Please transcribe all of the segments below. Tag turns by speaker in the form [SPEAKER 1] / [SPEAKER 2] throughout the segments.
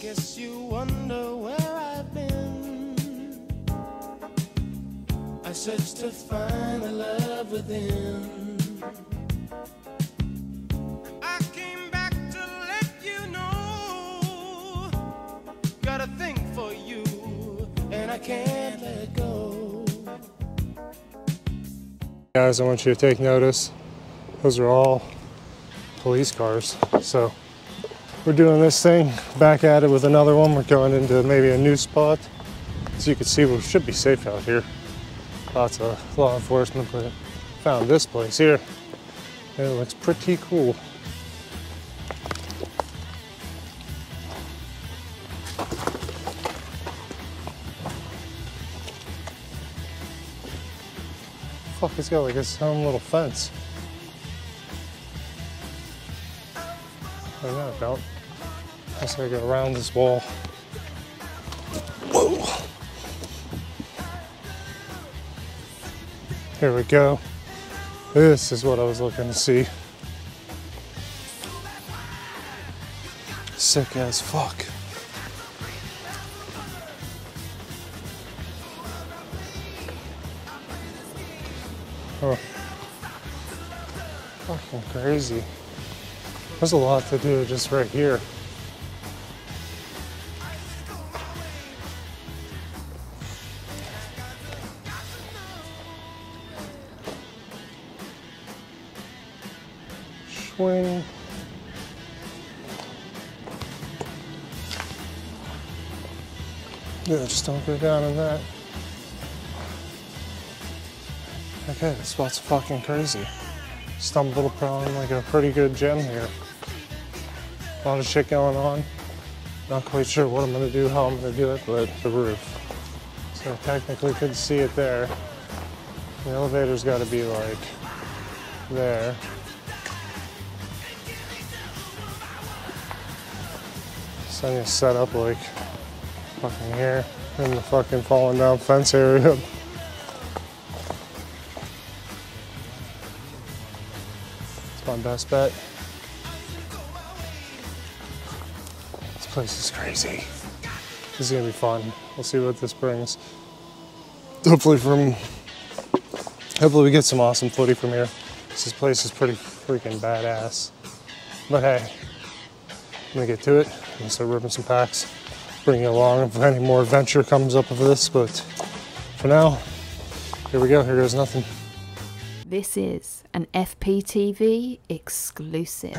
[SPEAKER 1] Guess you wonder where I've been. I searched to find the love within. I came back to let you know. Got a thing for you, and I can't let go.
[SPEAKER 2] Guys, I want you to take notice. Those are all police cars. So we're doing this thing, back at it with another one. We're going into maybe a new spot. As you can see, we should be safe out here. Lots of law enforcement, but found this place here. And it looks pretty cool. Fuck, it's got like its own little fence. Oh no, it don't. I guess I go around this wall. Whoa! Here we go. This is what I was looking to see. Sick as fuck. Oh. Fucking crazy. There's a lot to do just right here. Swing. Yeah, just don't go down in that. Okay, this spot's fucking crazy. Stumbled upon like a pretty good gem here. A lot of shit going on. Not quite sure what I'm gonna do, how I'm gonna do it, but the roof. So technically could see it there. The elevator's gotta be like there. So I'm gonna set up like fucking here in the fucking falling down fence area. It's my best bet. This place is crazy. This is gonna be fun. We'll see what this brings. Hopefully we get some awesome footy from here. This place is pretty freaking badass. But hey, I'm gonna get to it. I'm gonna start ripping some packs, bring you along if any more adventure comes up of this, but for now, here we go, here goes nothing.
[SPEAKER 3] This is an FPTV exclusive.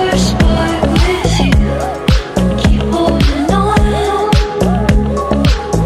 [SPEAKER 4] Searching for a spark with you, keep holding on.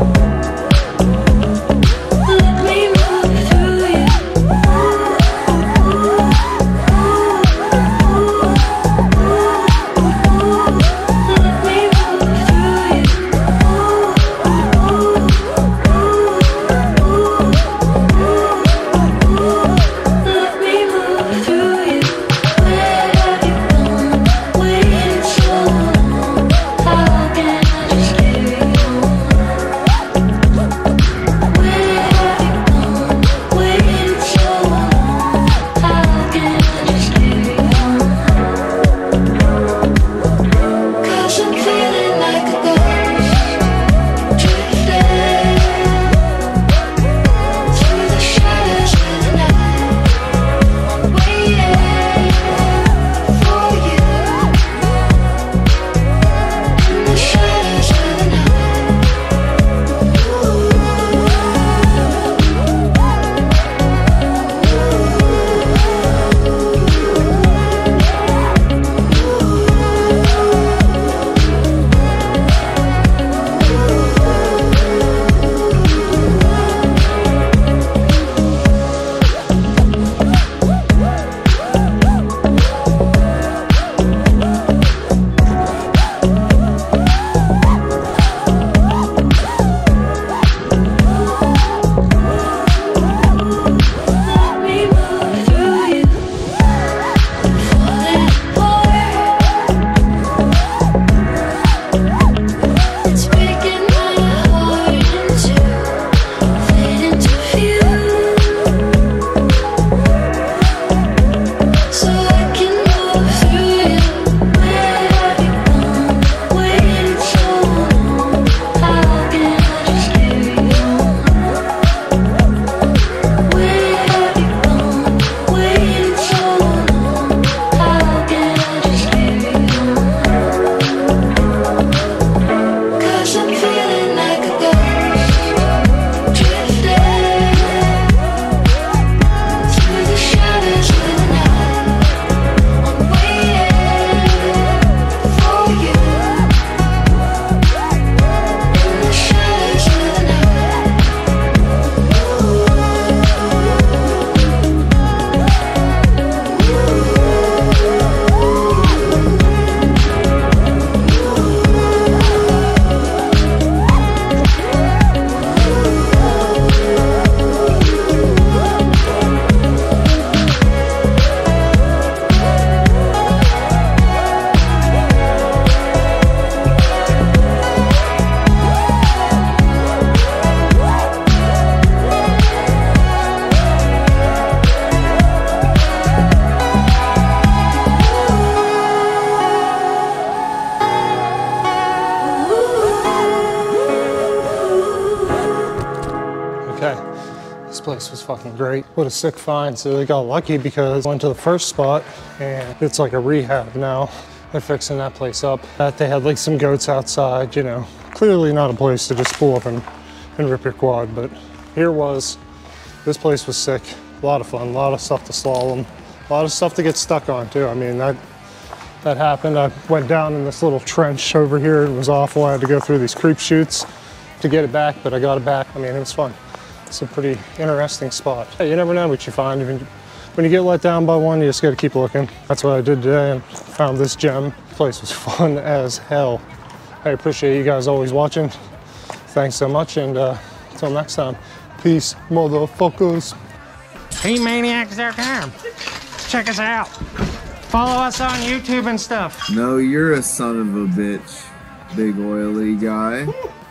[SPEAKER 2] place was fucking great. What a sick find. So they got lucky because I went to the first spot and it's like a rehab now. They're fixing that place up. They had like some goats outside, you know. Clearly not a place to just pull up and rip your quad, but here was. This place was sick. A lot of fun, a lot of stuff to slalom, a lot of stuff to get stuck on too. I mean, that happened. I went down in this little trench over here. It was awful. I had to go through these creep chutes to get it back, but I got it back. I mean, it was fun. It's a pretty interesting spot. Hey, you never know what you find. When you get let down by one, you just gotta keep looking. That's what I did today and found this gem. The place was fun as hell. I appreciate you guys always watching. Thanks so much, and until next time, peace, motherfuckers.
[SPEAKER 4] PManiacs.com. Check us out. Follow us on YouTube and stuff.
[SPEAKER 5] No, you're a son of a bitch, big oily guy.